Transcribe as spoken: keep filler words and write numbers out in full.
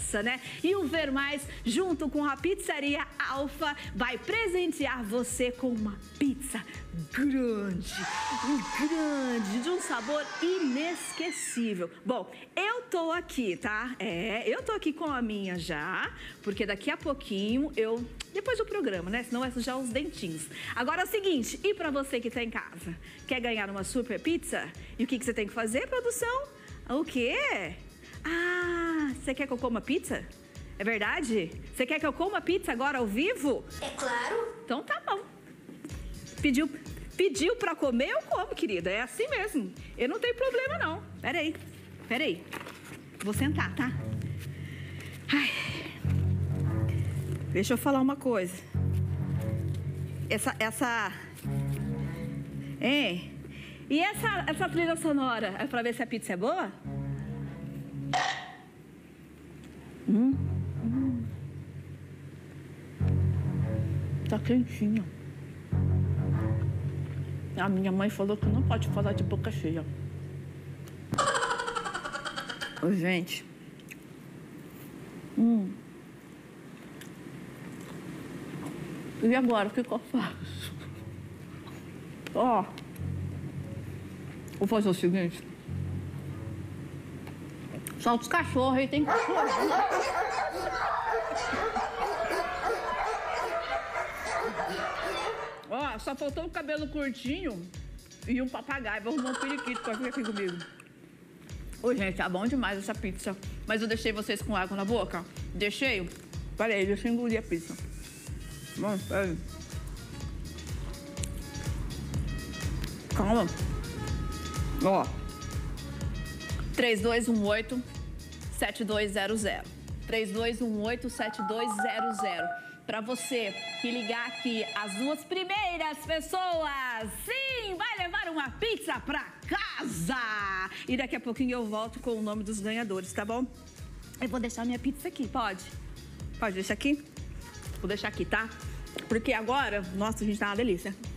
essa, né? E o Ver Mais, junto com a Pizzaria Alfa, vai presentear você com uma pizza grande, grande, de um sabor inesquecível. Bom, eu tô aqui, tá? É, eu tô aqui com a minha já, porque daqui a pouquinho eu... Depois do programa, né? Senão vai sujar os dentinhos. Agora é o seguinte, e pra você que tá em casa? Quer ganhar uma super pizza? E o que, que você tem que fazer, produção? O quê? Ah, você quer que eu coma pizza? É verdade? Você quer que eu coma pizza agora ao vivo? É claro. Então tá bom. Pediu, pediu pra comer, eu como, querida. É assim mesmo. Eu não tenho problema, não. Peraí, peraí. Vou sentar, tá? Ai. Deixa eu falar uma coisa. Essa, essa... Hein? E essa, essa trilha sonora? É pra ver se a pizza é boa? Hum. Hum. Tá quentinha. A minha mãe falou que não pode falar de boca cheia. Ô, gente. Hum. E agora, o que, que eu faço? Ó. Vou fazer o seguinte. Solta os cachorros aí, tem cachorro. Ó, só faltou um cabelo curtinho e um papagaio. Vou arrumar um periquito pra vir aqui comigo. Ô, gente, tá bom demais essa pizza. Mas eu deixei vocês com água na boca? Deixei? Peraí, deixa eu engolir a pizza. Bom, peraí. Calma. Ó. três dois um oito, sete dois zero zero. três dois um oito, sete dois zero zero. Pra você que ligar aqui, as duas primeiras pessoas, sim, vai levar uma pizza pra casa. E daqui a pouquinho eu volto com o nome dos ganhadores, tá bom? Eu vou deixar minha pizza aqui, pode? Pode deixar aqui? Vou deixar aqui, tá? Porque agora, nossa, a gente tá uma delícia.